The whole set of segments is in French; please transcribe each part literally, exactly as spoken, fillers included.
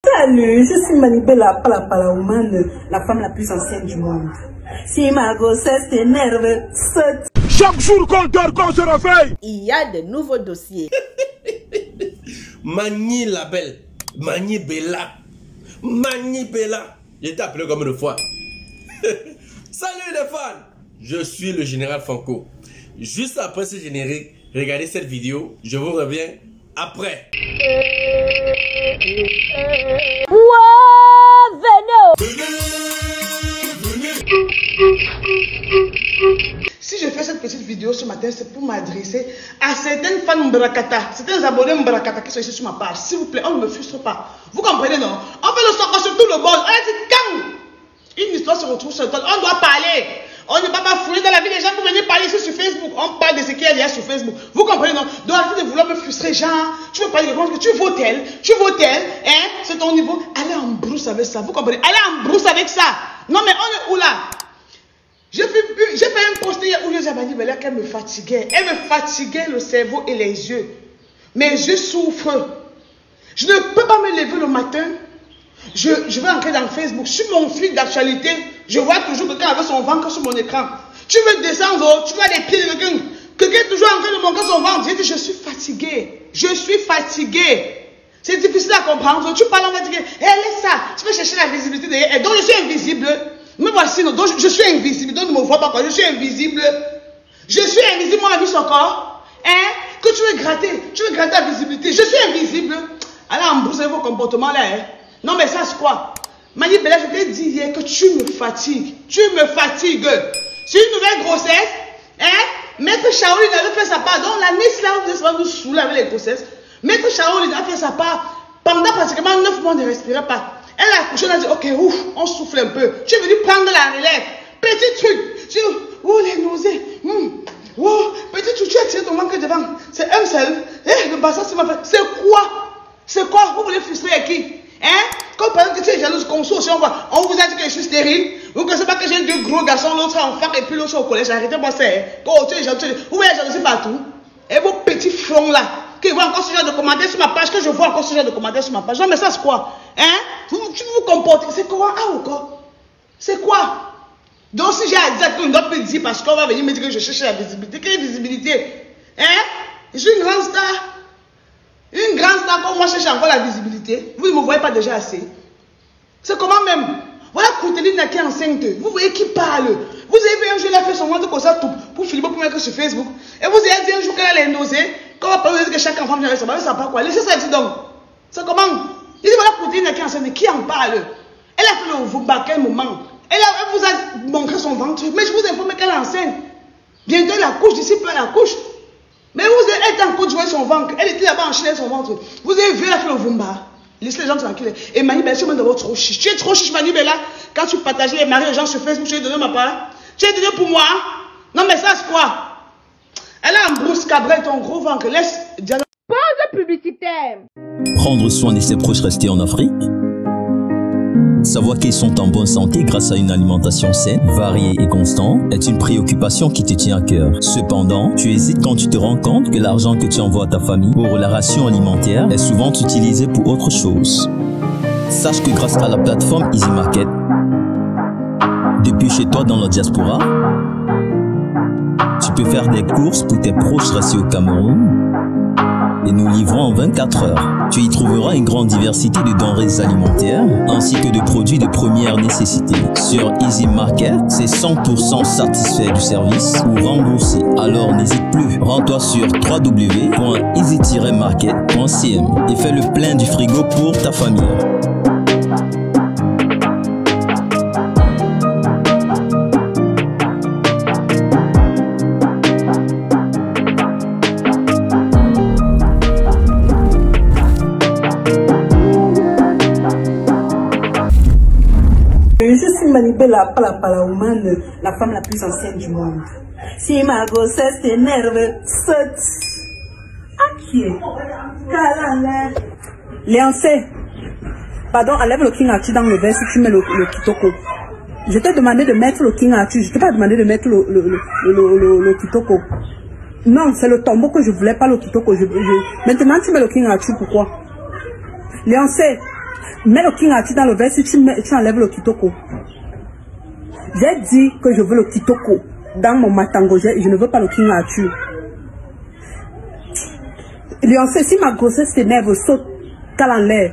Salut, je suis Manibela Palapalaoumane, la femme la plus ancienne du monde. Si ma grossesse t'énerve, saute. Chaque jour qu'on dort, qu'on se réveille, il y a de nouveaux dossiers. Mani la belle, Mani Bella, Mani Bella. Je t'ai appelé comme une fois. Salut les fans, je suis le général Franco. Juste après ce générique, regardez cette vidéo, je vous reviens après. Wow, venez. Si je fais cette petite vidéo ce matin, c'est pour m'adresser à certaines fans Mbrakata, certains abonnés Mbrakata qui sont ici sur ma page. S'il vous plaît, on ne me frustre pas. Vous comprenez, non? On fait le sort sur tout le monde. On a dit, quand une histoire se retrouve sur le temps, on doit parler. On ne va pas fouiller dans la vie des gens pour venir parler ici sur Facebook. On parle de ce qu'il y a déjà sur Facebook. Vous comprenez, non? Donc arrêtez de vouloir me frustrer, genre, tu veux parler de quoi que tu vaux tel, tu vaux tel, hein? C'est ton niveau. Allez en brousse avec ça. Vous comprenez? Allez en brousse avec ça. Non, mais on est où là? J'ai fait, j'ai fait un post hier où j'ai dit qu'elle me fatiguait. Elle me fatiguait le cerveau et les yeux. Mes yeux souffrent. Je ne peux pas me lever le matin. Je, je vais entrer dans Facebook. Sur mon fil d'actualité, je vois toujours quelqu'un avec son ventre sur mon écran. Tu veux descendre, tu vois les pieds de quelqu'un. Quelqu'un est toujours en train de montrer son ventre. J'ai dit, je suis fatiguée. Je suis fatiguée. C'est difficile à comprendre. Tu parles en fatigué. Elle est ça. Tu veux chercher la visibilité derrière elle. Donc je suis invisible. Me voici, non. Donc je, je suis invisible. Donc ne me vois pas quoi. Je suis invisible. Je suis invisible, mon ami, son corps. Hein? Que tu veux gratter. Tu veux gratter la visibilité. Je suis invisible. Allez embrousser vos comportements là. Hein? Non, mais ça, c'est quoi? Mani Bella, je t'ai dit hier que tu me fatigues. Tu me fatigues. C'est une nouvelle grossesse. Hein? Maître Shaolin avait fait sa part. Donc, la Miss là, vous êtes vous saouler avec les grossesses. Maître Shaolin a fait sa part. Pendant pratiquement neuf mois, on ne respirait pas. Elle a accouché, on a dit, ok, ouf, on souffle un peu. Tu es venu prendre la relève. Petit truc. Tu oh, les nausées. Hum. Oh, petit truc, tu as tiré ton ventre devant. C'est un seul. Eh, le bassin, c'est ma fait. C'est quoi? C'est quoi? Vous voulez frustrer à qui? Hein? Quand par exemple que tu es jalouse, qu'on saute, on, on vous a dit que je suis stérile. Vous ne savez pas que j'ai deux gros garçons, l'autre en fac et puis l'autre au collège. Arrêtez-moi ça. Hein? Oh, tu es jalouse. Vous voyez la jalousie partout. Et vos petits fronts là, qui voient encore ce genre de commentaires sur ma page, que je vois encore ce genre de commentaires sur ma page. Non, mais ça c'est quoi? Hein? Vous, tu vous comportez. C'est quoi? Ah ou quoi? C'est quoi? Donc si j'ai à dire qu'on doit me dire parce qu'on va venir me dire que je cherche la visibilité. Quelle visibilité? Hein? Je suis une grande star. Une grande star comme moi cherche encore la visibilité. Vous ne me voyez pas déjà assez. C'est comment même? Voilà Courteline qui est enceinte. Vous voyez qui parle. Vous avez vu un jour, elle a fait son ventre comme ça tout, pour filmer pour mettre sur Facebook. Et vous avez vu un jour qu'elle a les nausées. Quand on va parler que chaque enfant vient avec ça, ça pas quoi. Laissez ça dire donc. C'est comment? Il dit voilà Courteline qui est enceinte. Qui en parle? Elle a fait le Vumba à quel moment? Elle, a, elle vous a montré son ventre. Mais je vous informe qu'elle est enceinte. Bientôt elle accouche, d'ici peu elle accouche. Mais vous avez été en train de jouer son ventre. Elle était là-bas en Chine son ventre. Vous avez vu, elle a fait le Vumba. Laissez les gens tranquilles. Et Mani Bella, tu es d'abord trop chiche. Tu es trop chiche, Mani Bella. Quand tu partageais les maris, les gens sur Facebook, tu as donné ma part. Tu as donné pour moi. Non, mais ça, c'est quoi? Elle a un brousse cabrel, ton gros ventre. Laisse Diana. Pause publicitaire. Prendre soin de ses proches restés en Afrique. Savoir qu'ils sont en bonne santé grâce à une alimentation saine, variée et constante est une préoccupation qui te tient à cœur. Cependant, tu hésites quand tu te rends compte que l'argent que tu envoies à ta famille pour la ration alimentaire est souvent utilisé pour autre chose. Sache que grâce à la plateforme Easy Market, depuis chez toi dans la diaspora, tu peux faire des courses pour tes proches restés au Cameroun et nous livrons en vingt-quatre heures. Tu y trouveras une grande diversité de denrées alimentaires ainsi que de produits de première nécessité. Sur Easy Market, c'est cent pour cent satisfait du service ou remboursé. Alors n'hésite plus, rends-toi sur w w w point easy tiret market point c m et fais le plein du frigo pour ta famille. Je suis Manibela Palapalaoumane, la femme la plus ancienne du monde. Si ma grossesse t'énerve, saute. À qui est? Kalala. Léancé. Pardon, enlève le King Arthur dans le verre si tu mets le, le Kitoko. Je t'ai demandé de mettre le King Arthur. Je t'ai pas demandé de mettre le, le, le, le, le, le Kitoko. Non, c'est le tombeau que je voulais, pas le Kitoko. Je, je... Maintenant, tu mets le King Arthur, pourquoi? Léancé. Mets le King Arthur dans le verre, si tu, mets, tu enlèves le Kitoko. J'ai dit que je veux le Kitoko. Dans mon matango, je, je ne veux pas le King Arthur. Beyoncé, si ma grossesse t'énerve, saute, cale en l'air.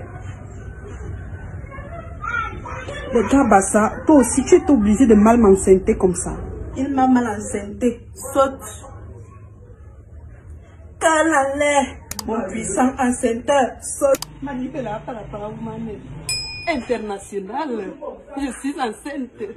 Regarde Bassa, toi aussi tu es obligé de mal m'enceinter comme ça. Il m'a mal enceinté, saute. Cale en l'air, mon puissant enceinteur, saute. Manipula para para humane. International, je suis enceinte.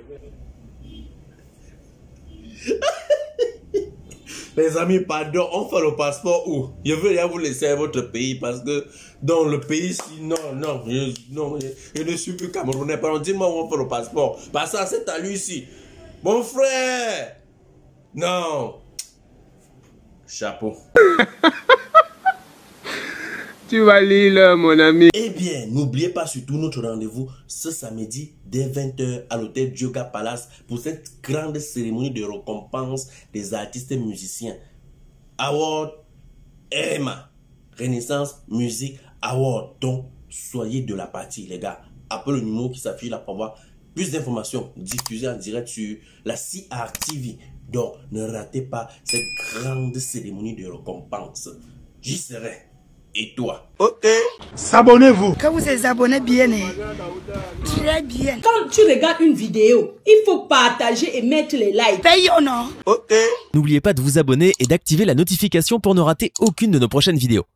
Les amis, pardon, on fait le passeport où? Je veux rien vous laisser à votre pays parce que dans le pays, non, non, je, non, je, je ne suis plus camerounais. Pardon, dis-moi où on fait le passeport. Parce que c'est à lui ici. Mon frère! Non! Chapeau. Tu vas lire, mon ami. Eh bien, n'oubliez pas surtout notre rendez-vous ce samedi dès vingt heures à l'hôtel Dioga Palace pour cette grande cérémonie de récompense des artistes et musiciens. Award R M A, Renaissance Music Award. Donc, soyez de la partie, les gars. Appelez le numéro qui s'affiche là pour avoir plus d'informations diffusées en direct sur la C R T V. Donc, ne ratez pas cette grande cérémonie de récompense. J'y serai. Et toi? Ok. S'abonnez-vous. Quand vous êtes abonné bien, très bien. Quand tu regardes une vidéo, il faut partager et mettre les likes. Paye ou non? Ok. N'oubliez pas de vous abonner et d'activer la notification pour ne rater aucune de nos prochaines vidéos.